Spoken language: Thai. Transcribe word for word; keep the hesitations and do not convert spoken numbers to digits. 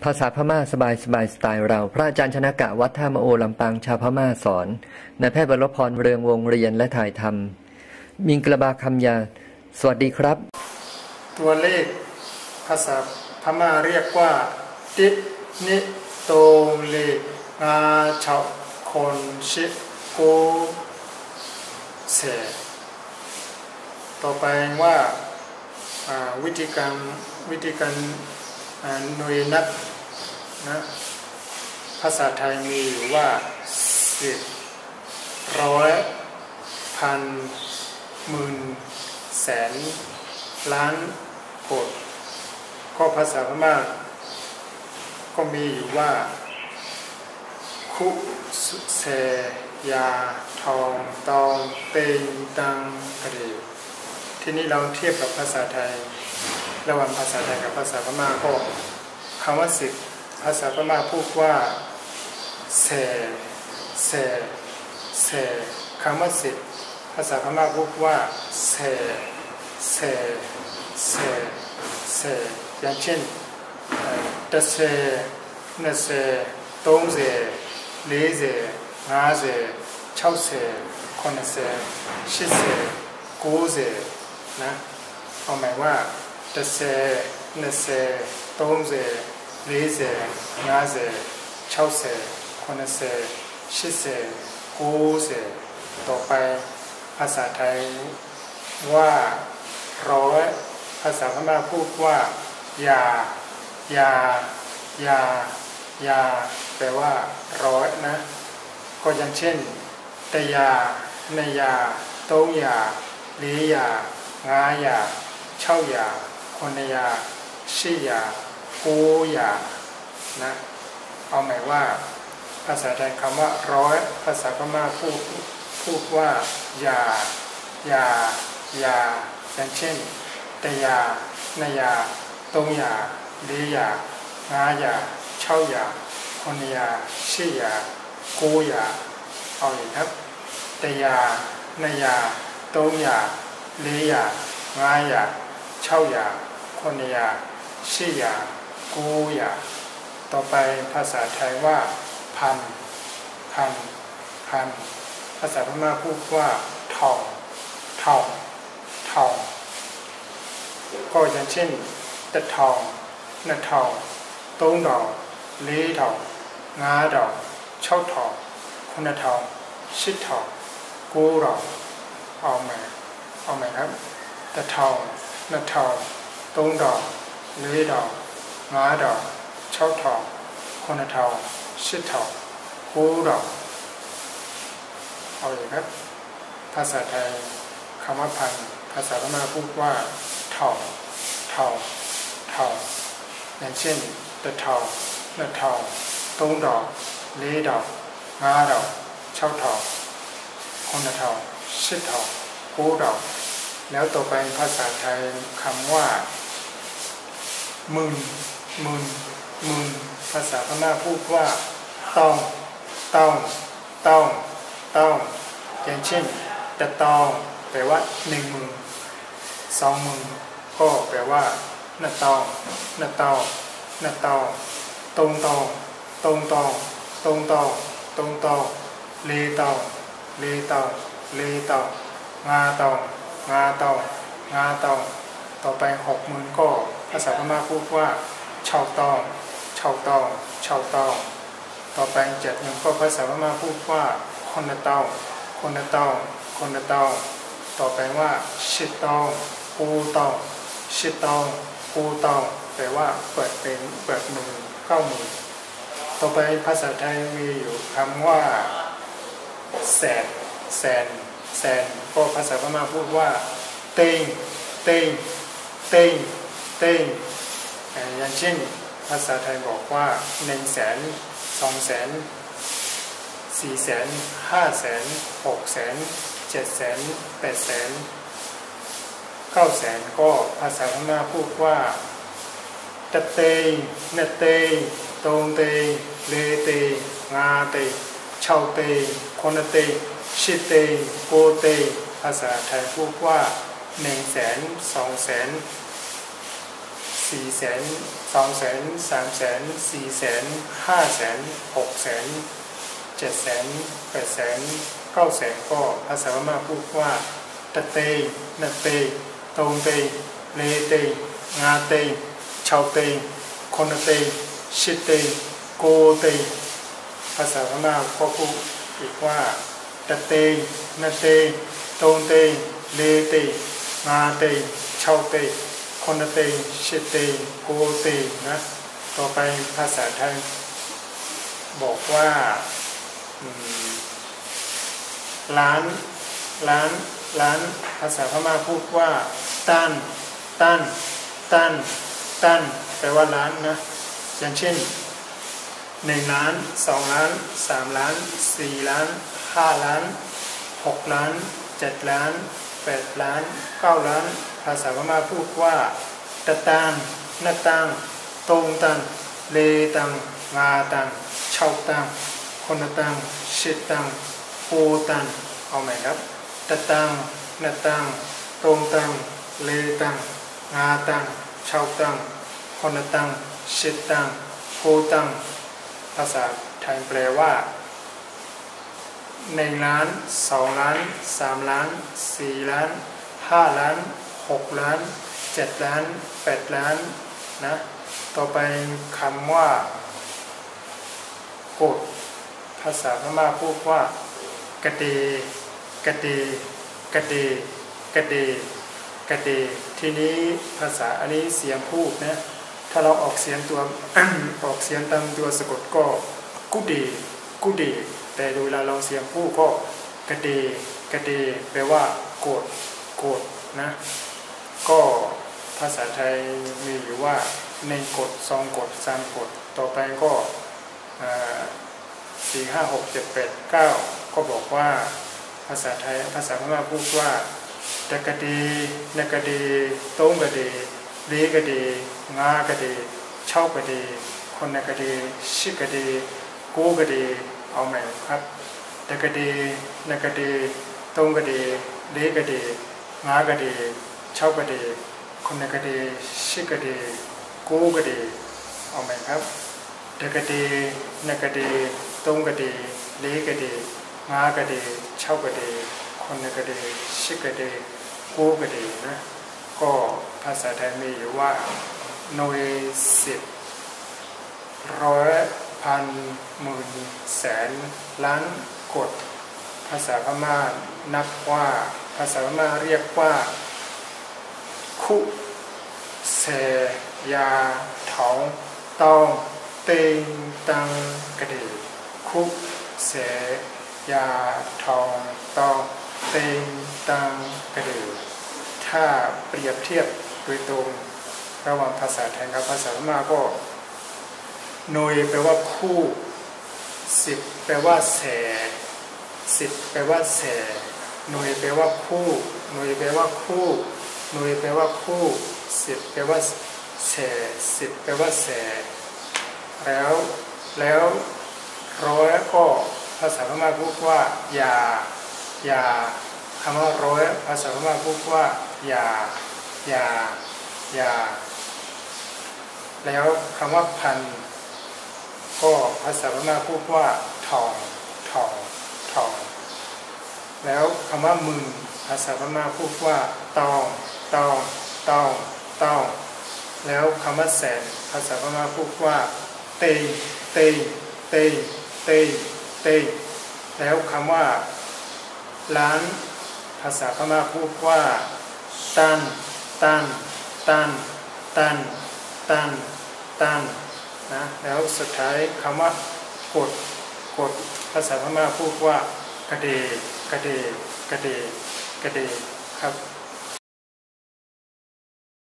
ภาษาพม่าสบายสบายสไตล์เราพระอาจารย์ชนกะวัดท่ามะโอลำปางชาวพม่าสอนนายแพทย์บรพรเรืองวงเรียนและถ่ายทำมิงกระบาคำยาสวัสดีครับตัวเลขภาษาพม่าเรียกว่าตินิโตเลงาเฉาคนชิโกเสต่อไปว่าวิธีการวิธีการหน่วยนับนะภาษาไทยมีอยู่ว่าสิบร้อยพันหมื่นแสนล้านโกดก็ภาษาพม่าก็มีอยู่ว่าคุเสยาทองตองเตงตังกระเดทีนี้เราเทียบกับภาษาไทยระหว่างภาษาไทยกับภาษาพม่าก็คำว่าสิบภาษาพม่าพูดว่าเสเสเสคำว่าสิบภาษาพม่าพูดว่าเสเสเสเสอย่างเช่นตะเสนเสตงเสเลเสงาเสเช่าเสคนเสชิเสกูเสนะเอาหมายว่าตะเสนเสตงเสเลเสงาเสเช่าเสคนเสชิเสกูเสต่อไปภาษาไทยว่าร้อยภาษาพม่าพูดว่ายายายายาแปลว่าร้อยนะก็อย่างเช่นตยาเนยาโตยาลียางายาเช่ายาคนยาชิยากูยานะเอาหมายว่าภาษาไทยคำว่าร้อยภาษาพม่าพูดพูดว่ายายายาอย่างเช่นตยาเนยาโตยาลียางายาเช่ายาคนยาชิยากูยาเอาอีกครับตยาเนยาโตยาลียางายาเช่ายาคนยาชิยากูยาต่อไปภาษาไทยว่าพันพันพันภาษาพม่าพูดว่าทองทองทองก็อย่างเช่นตะทองนาทองต้งดอกลีทองงาดอกเช่าทองคนทองชิดทองกูดอกเอาไหมเอาไหมครับตะทองนาทองต้งดอกลีดอกงาดอกเช่าทองคนทองชิดทองกูดอกเอาอย่างครับภาษาไทยคำว่าพันภาษาพม่าพูดว่าทองทองทองอย่างเช่นตะทองนาทองต้งดอกลีดอกงาดอกเช่าทองคนทองชิดทองกูดอกแล้วต่อไปภาษาไทยคำว่าหมื่นหมื่นหมื่นภาษาพม่าพูดว่าต้องต้องต้องต้องอย่างเช่นตะตองแปลว่าหนึ่งหมื่นสองหมื่นก็แปลว่านาตองนาตองนาตองตรงตองตรงตองตรงตองตรงตองเลตองเลตองเลตองงาตองงาตองงาตองต่อไปหกหมื่นก็ภาษาพม่าพูดว่าเช่าตองเช่าตองเช่าตองต่อไปเจ็ดหมื่นก็ภาษาพม่าพูดว่าคนละตองคนละตองคนละตองต่อไปว่าชิดตองกูตองชิดตองกูตองแปลว่าเปิดเป็นเปิดมือเก้ามือต่อไปภาษาไทยมีอยู่คำว่าแสนแสนแสนก็ภาษาพม่าพูดว่าเต้งเต้งเต้งเต้งอย่างเช่นภาษาไทยบอกว่าหนึ่งแสนสองแสนสี่แสนห้าแสนหกแสนเจ็ดแสนแปดแสนเก้าแสนก็ภาษาพม่าพูดว่าตะเตงเนเตงตงเตงเลเตงงาเตงเช่าเตงคนเตงชิเตงโกเตงภาษาไทยพูดว่าหนึ่งแสนสองแสนสสี่แสนสองแสนสามแสนสี่แสนห้าแสนหกแสนเจ็ดแสนแปดแสนเก้าแสนก็ภาษาพม่าพูดว่าตะเตนเตตงเตเลเตงาเตชาวเตคนเตชิเตโกเตภาษาพม่าก็พูดอีกว่าตะเตนเตตงเตเลเตงาเตชาวเตคนเตชิเตโกเตนะต่อไปภาษาไทยบอกว่าร้านร้านร้านภาษาพม่าพูดว่าตั้นตั้นตั้นตั้นแปลว่าร้านนะอย่างเช่นหนึ่งล้านสองล้านสามล้านสี่ล้านห้าล้านหกล้านเจ็ดล้านแปดล้านเก้าล้านภาษาพม่าพูดว่าตะตังนาตังตงตังเลตังงาตังเช่าตังคนตังชิตังโกตังเอาไหมครับตะตังนาตังตงตังเลตังงาตังเช่าตังคนตังชิตังโกตังภาษาไทยแปลว่าหนึ่งล้านสองล้านสามล้านสี่ล้านห้าล้านหกล้านเจ็ดล้านแปดล้านนะต่อไปคำว่ากดภาษาพม่าพูดว่ากระเดกระเดกระเดกระเดกระเดทีนี้ภาษาอันนี้เสียงพูดนะถ้าเราออกเสียงตัว ออกเสียงตามตัวสะกดก็กุเดกุเดแต่เวลาเราเสียงพูดก็กระเดกระเดแปลว่าโกดโกดนะก็ภาษาไทยมีอยู่ว่าหนึ่งกดสองกดสามกดต่อไปก็สี่ห้าหกเจ็ดแปดเก้าก็บอกว่าภาษาไทยภาษาพม่าพูดว่าตะกะเดนกะเดโต้งกะเดเลกะเดงากะเดเช่ากะเดคนนกะเดชิกะเดโกกะเดเอาใหม่ครับตะกะเดนกะเดโต้งกะเดเลกะเดงากะเดเช่ากะเดคนนกะเดชิกะเดโกกะเดเอาใหม่ครับตะกะเดนกะเดโต้งกะเดเลกะเดงากะเดเช่ากะเดคนนกะเดชิกะเดโกกะเดนะก็ภาษาไทยมีอยู่ว่าหน่วยสิบร้อยพันหมื่นแสนล้านกดภาษาพม่านับว่าภาษาพม่าเรียกว่าคุเสยาถองตองเต็งตังกระเดคุเสยาทองตองเต็งตังกระเดถ้าเปรียบเทียบโดยตรงระหว่างภาษาไทยกับภาษาพม่าก็หน่วยแปลว่าคู่สิบแปลว่าแสสิบแปลว่าแสหน่วยแปลว่าคู่หน่วยแปลว่าคู่หน่วยแปลว่าคู่สิบแปลว่าแสสิบแปลว่าแสแล้วแล้วร้อยก็ภาษาพม่าพูดว่ายายาคำว่าร้อยภาษาพม่าพูดว่ายายายาแล้วคำว่าพันก็ภาษาพม่าพูดว่าทองทองทองแล้วคำว่าหมื่นภาษาพม่าพูดว่าตองตองตองตองแล้วคำว่าแสนภาษาพม่าพูดว่าเตยเตยเตยเตยเตยแล้วคำว่าล้านภาษาพม่าพูดว่าตันตันตันตันตันตันนะแล้วสุดท้ายคำว่ากดกดภาษาพม่าพูดว่ากระเดกระเดกระเดกระเดครับ